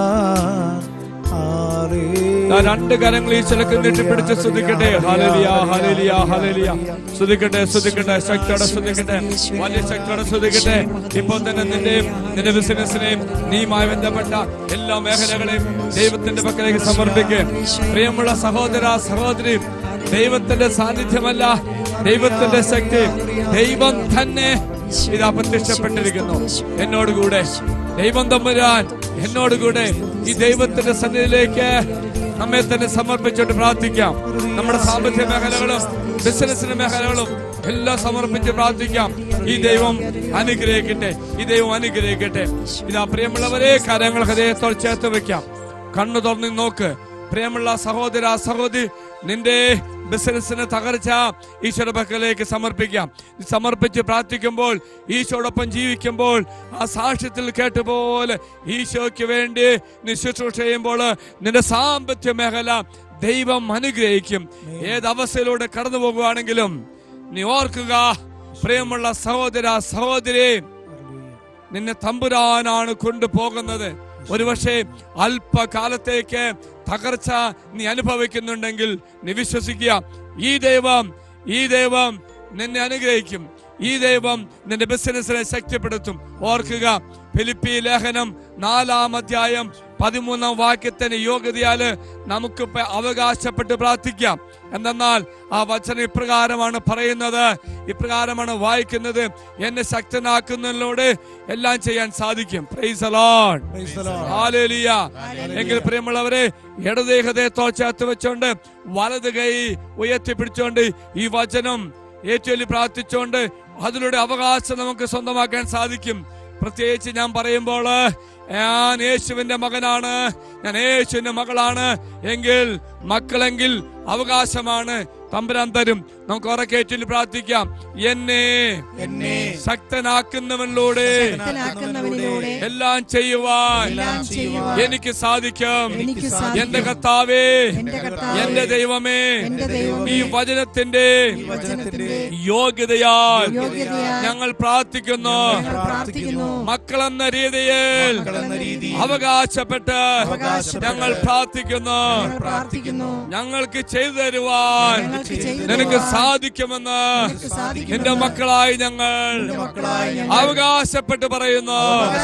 ഹല്ലേലൂയ. രണ്ട് കരങ്ങൾ ഈശ്വരക്ക് നെട്ടിപ്പിടിച്ച് സ്തുതിക്കട്ടെ. ഹല്ലേലൂയ, ഹല്ലേലൂയ, ഹല്ലേലൂയ. സ്തുതിക്കട്ടെ, സ്തുതിക്കട്ടെ, ശക്തിയോടെ സ്തുതിക്കട്ടെ, വലിയ ശക്തിയോടെ സ്തുതിക്കട്ടെ. ഇപ്പോൾ തന്നെ നിന്റെയും നിന്റെ ബിസിനസിനെയും നീയുമായി ബന്ധപ്പെട്ട എല്ലാ മേഖലകളെയും ദൈവത്തിന്റെ പക്കലേക്ക് സമർപ്പിക്കുക. പ്രിയമുള്ള സഹോദര സഹോദരി, ദൈവത്തിന്റെ സാന്നിധ്യമല്ല, ദൈവത്തിന്റെ ശക്തി, ദൈവം തന്നെ ഇതാ പ്രത്യക്ഷപ്പെട്ടിരിക്കുന്നു എന്നോടുകൂടെ. ദൈവം തമ്പുരാൻ എന്നോടുകൂടെ. ഈ ദൈവത്തിന്റെ സന്നിധിയിലേക്ക് നമ്മെ തന്നെ സമർപ്പിച്ചുകൊണ്ട് പ്രാർത്ഥിക്കാം. നമ്മുടെ സാമ്പത്തിക മേഖലകളും ബിസിനസിന്റെ മേഖലകളും എല്ലാം സമർപ്പിച്ച് പ്രാർത്ഥിക്കാം. ഈ ദൈവം അനുഗ്രഹിക്കട്ടെ, ഈ ദൈവം അനുഗ്രഹിക്കട്ടെ. ഇതാ പ്രിയമുള്ളവരെ, കരങ്ങൾ ഹൃദയത്തോട് ചേർത്ത് വെക്കാം. കണ്ണു തുറന്ന് നോക്ക്. പ്രിയമുള്ള സഹോദര സഹോദരി, നിന്റെ ബിസിനസിന് തകർച്ച ഈശോയുടെ പക്കലേക്ക് സമർപ്പിക്കാം. സമർപ്പിച്ച് പ്രാർത്ഥിക്കുമ്പോൾ, ഈശോടൊപ്പം ജീവിക്കുമ്പോൾ, ആ സാക്ഷ്യത്തിൽ കേട്ടുപോലെ ഈശോയ്ക്ക് വേണ്ടി നീ ശുശ്രൂഷ ചെയ്യുമ്പോൾ നിന്റെ സാമ്പത്തിക മേഖല ദൈവം അനുഗ്രഹിക്കും. ഏതവസ്ഥയിലൂടെ കടന്നു പോകുകയാണെങ്കിലും നീ ഓർക്കുക, പ്രിയമുള്ള സഹോദര സഹോദരി, നിന്നെ തമ്പുരാനാണ് കൊണ്ടുപോകുന്നത്. ഒരുപക്ഷെ അല്പകാലത്തേക്ക് തകർച്ച നീ അനുഭവിക്കുന്നുണ്ടെങ്കിൽ നീ വിശ്വസിക്കുക, ഈ ദൈവം ഈ ദൈവം നിന്നെ അനുഗ്രഹിക്കും. ഈ ദൈവം നിന്റെ ബിസിനസ്സിനെ ശക്തിപ്പെടുത്തും. ഓർക്കുക, ഫിലിപ്പി ലേഖനം നാലാം അധ്യായം പതിമൂന്നാം വാക്യത്തിന് യോഗ്യതയാല് നമുക്ക് അവകാശപ്പെട്ട് പ്രാർത്ഥിക്കാം. എന്തെന്നാൽ ആ വചനം ഇപ്രകാരമാണ് പറയുന്നത്, ഇപ്രകാരമാണ് വായിക്കുന്നത്: എന്നെ ശക്തനാക്കുന്നതിലൂടെ എല്ലാം ചെയ്യാൻ സാധിക്കും. പ്രൈസ് ദി ലോർഡ്, ഹല്ലേലൂയ. എങ്കിൽ പ്രിയമുള്ളവരെ, ഇടദേഹത്തെ ചേർത്ത് വെച്ചോണ്ട് വലത് കൈ ഉയർത്തിപ്പിടിച്ചോണ്ട് ഈ വചനം ഏറ്റവും പ്രാർത്ഥിച്ചുകൊണ്ട് അതിലൂടെ അവകാശം നമുക്ക് സ്വന്തമാക്കാൻ സാധിക്കും. പ്രത്യേകിച്ച് ഞാൻ പറയുമ്പോൾ, ഞാൻ യേശുവിന്റെ മകനാണ്, ഞാൻ യേശുവിന്റെ മകളാണ് എങ്കിൽ, മക്കളെങ്കിൽ അവകാശമാണ്, തമ്പുരാൻ തരും. നമുക്ക് ഉറക്കേറ്റിൽ പ്രാർത്ഥിക്കാം. എന്നെ എന്നെ ശക്തനാക്കുന്നവനിലൂടെ എല്ലാം ചെയ്യുവാൻ എനിക്ക് സാധിക്കും. എന്റെ കർത്താവേ, എന്റെ ദൈവമേ, ഈ വചനത്തിന്റെ യോഗ്യതയാൽ ഞങ്ങൾ പ്രാർത്ഥിക്കുന്നു. മക്കളെന്ന രീതിയിൽ അവകാശപ്പെട്ട് ഞങ്ങൾ പ്രാർത്ഥിക്കുന്നു. ഞങ്ങൾക്ക് ചെയ്തു തരുവാൻ നിനക്ക് സാധിക്കുമെന്ന് നിന്റെ മക്കളായി ഞങ്ങൾ അവകാശപ്പെട്ട് പറയുന്നു.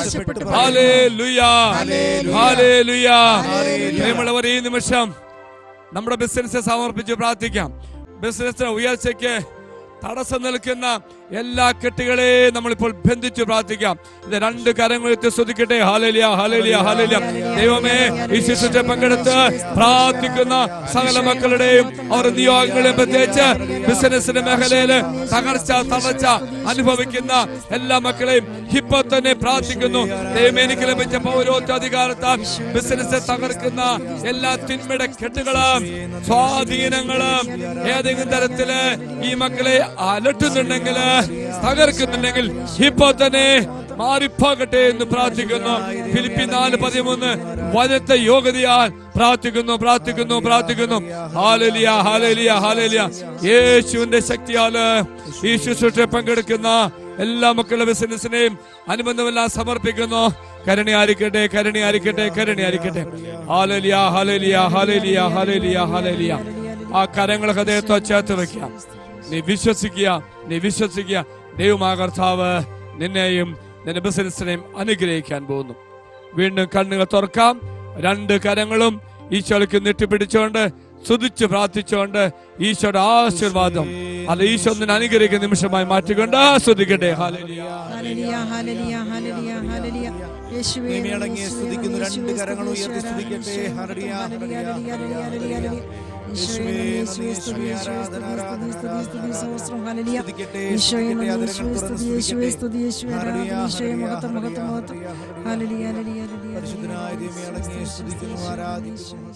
ഹല്ലേലൂയ, ഹല്ലേലൂയ. പ്രിയമുള്ളവർ, ഈ നിമിഷം നമ്മുടെ ബിസിനസ് സമർപ്പിച്ച് പ്രാർത്ഥിക്കാം. ബിസിനസിന്റെ ഉയർച്ചയ്ക്ക് തടസ്സം നിൽക്കുന്ന എല്ലാ കെട്ടുകളെയും നമ്മളിപ്പോൾ ബന്ധിച്ച് പ്രാർത്ഥിക്കാം. ഇത് രണ്ട് കരങ്ങളെത്തി സ്തുതിക്കട്ടെ. ഹല്ലേലൂയ, ഹല്ലേലൂയ, ഹല്ലേലൂയ. ദൈവമേ, ഈ ശുശ്രൂഷയിൽ പങ്കെടുത്ത് പ്രാർത്ഥിക്കുന്ന സകല മക്കളുടെയും അവർ നിയോഗങ്ങളെയും പ്രത്യേകിച്ച് ബിസിനസിന്റെ മേഖലയിൽ തകർച്ച തളർച്ച അനുഭവിക്കുന്ന എല്ലാ മക്കളെയും ഇപ്പൊ തന്നെ പ്രാർത്ഥിക്കുന്നു. ദൈവമേ, എനിക്ക് ലഭിച്ച പൗരോഹിത്യാധികാരത്താൽ ബിസിനസ് തകർക്കുന്ന എല്ലാ തിന്മയുടെ കെട്ടുകളും സ്വാധീനങ്ങളും ഏതെങ്കിലും തരത്തില് ഈ മക്കളെ അലട്ടുന്നുണ്ടെങ്കിൽ, തകർക്കുന്നുണ്ടെങ്കിൽ ഇപ്പൊ തന്നെ മാറിപ്പോകട്ടെ എന്ന് പ്രാർത്ഥിക്കുന്നു. ഫിലിപ്പി നാല് പതിമൂന്ന് വചനത്തെ യോഗ്യതയാൽ പ്രാർത്ഥിക്കുന്നു പ്രാർത്ഥിക്കുന്നു പ്രാർത്ഥിക്കുന്നു. ഹല്ലേലൂയ, ഹല്ലേലൂയ, ഹല്ലേലൂയ. യേശുവിന്റെ ശക്തിയാല് ഈ ശുശ്രൂഷയിൽ പങ്കെടുക്കുന്ന എല്ലാ മക്കളുടെ ബിസിനസിനെയും അനുബന്ധമെല്ലാം സമർപ്പിക്കുന്നു. കരുണയായിരിക്കട്ടെ, കരുണയായിരിക്കട്ടെ, കരുണയായിരിക്കട്ടെ. ഹല്ലേലൂയ, ഹല്ലേലൂയ, ഹല്ലേലൂയ, ഹല്ലേലൂയ, ഹല്ലേലൂയ. ആ കരങ്ങൾ ഹൃദയത്തെ ചേർത്ത് വെക്കാം. നീ വിശ്വസിക്കുക, നീ വിശ്വസിക്കുക. ദൈവമായ കർത്താവ് നിന്നെയും നിന്റെ ബിസിനസിനെയും അനുഗ്രഹിക്കാൻ പോകുന്നു. വീണ്ടും കണ്ണുകൾ തുറക്കാം. രണ്ട് കരങ്ങളും ഈശോയ്ക്ക് നെട്ടിപ്പിടിച്ചുകൊണ്ട് സ്തുതിച്ച് പ്രാർത്ഥിച്ചുകൊണ്ട് ഈശോയുടെ ആശീർവാദം അത് ഈശോ നിന്നെ അനുഗ്രഹിക്കുന്ന നിമിഷമായി മാറ്റിക്കൊണ്ട് ആസ്വദിക്കട്ടെ. ഹല്ലേലൂയ, ഹല്ലേലൂയ, ഹല്ലേലൂയ, ഹല്ലേലൂയ, ഹല്ലേലൂയ. യേശുവേ, അടങ്ങിയ സ്തുതിക്കുന്നു. രണ്ട് കരങ്ങൾ ഉയർത്തി സ്തുതിക്കട്ടെ. ഹല്ലേലൂയ, ഹല്ലേലൂയ, ഹല്ലേലൂയ. യേശുവേ, യേശുവേ, സ്തുതി, യേശുവേ, സ്തുതി, സ്തുതി, സ്തുതി, സ്തുതി, സ്തോത്രം. ഹല്ലേലൂയ. യേശുവേ, യേശുവേ, സ്തുതി, യേശുവേ, സ്തുതി, യേശുവേ, യേശുവേ, മഹത്വം, മഹത്വം, മഹത്വം. ഹല്ലേലൂയ, ഹല്ലേലൂയ, ഹല്ലേലൂയ. പരിശുദ്ധനായ ദൈവമേ, അടങ്ങിയ സ്തുതിക്കുന്നു, ആരാധിക്കുന്നു.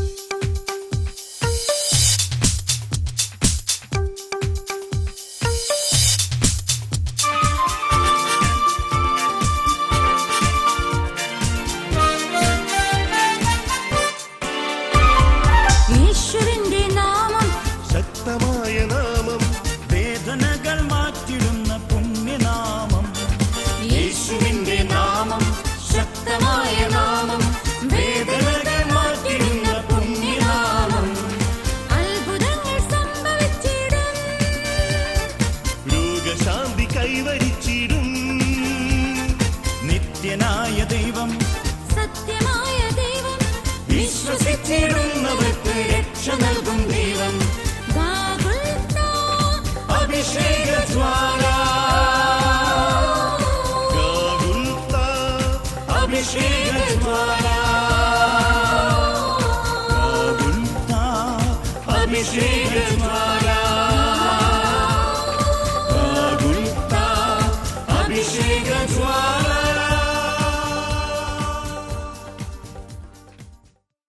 ശക്തമായ നാമം, വേദനകൾ മാറ്റിടുന്ന പുണ്യനാമം. യേശുവിന്റെ നാമം, ശക്തമായ നാമം, വേദനകൾ മാറ്റിടുന്ന പുണ്യനാമം. അത്ഭുതങ്ങൾ സംഭവിച്ചിടും, രോഗശാന്തി കൈവരിച്ചിടും. നിത്യനായ ദൈവം, സത്യമായ ദൈവം, വിശ്വസിച്ചിടുന്നവർക്ക് രക്ഷ നൽകും ദൈവം. അഭിഷേക ജ്വാല, ഗാഗുൽത്താ, അഭിഷേക ജ്വാല, ഗാഗുൽത്താ, അഭിഷേക ജ്വാല, ഗാഗുൽത്താ, അഭിഷേക ജ്വാല.